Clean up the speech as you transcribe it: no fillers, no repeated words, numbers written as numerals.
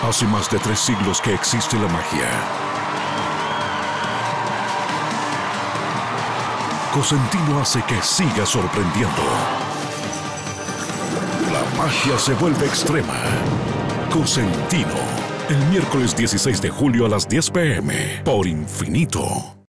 Hace más de 3 siglos que existe la magia. Cosentino hace que siga sorprendiendo. La magia se vuelve extrema. Cosentino. El miércoles 16 de julio a las 10 p.m. por Infinito.